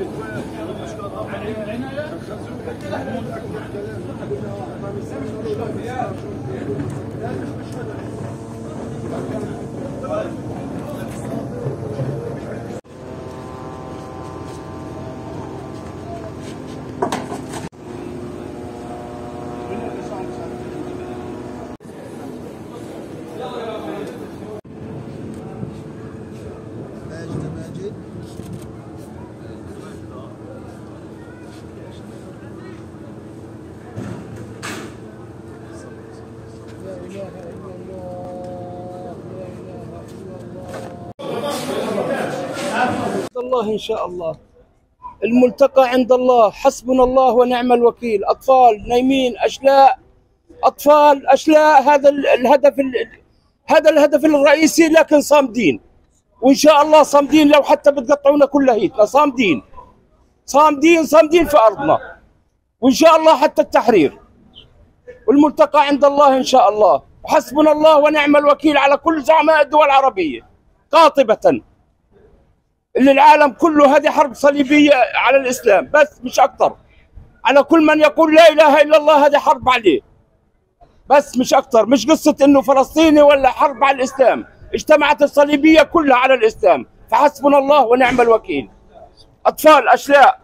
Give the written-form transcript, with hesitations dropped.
الله إن شاء الله. الملتقى عند الله، حسبنا الله ونعم الوكيل. أطفال نايمين، أشلاء، أطفال أشلاء. هذا الهدف الرئيسي، لكن صامدين، وإن شاء الله صامدين. لو حتى بتقطعونا كلها هيك صامدين صامدين صامدين في أرضنا، وإن شاء الله حتى التحرير. والملتقى عند الله إن شاء الله. وحسبنا الله ونعم الوكيل على كل زعماء الدول العربية قاطبة، اللي العالم كله هذه حرب صليبية على الإسلام بس، مش أكثر. على كل من يقول لا إله إلا الله، هذه حرب عليه بس، مش أكثر. مش قصة إنه فلسطيني ولا حرب على الإسلام. اجتمعت الصليبية كلها على الإسلام، فحسبنا الله ونعم الوكيل. أطفال أشلاء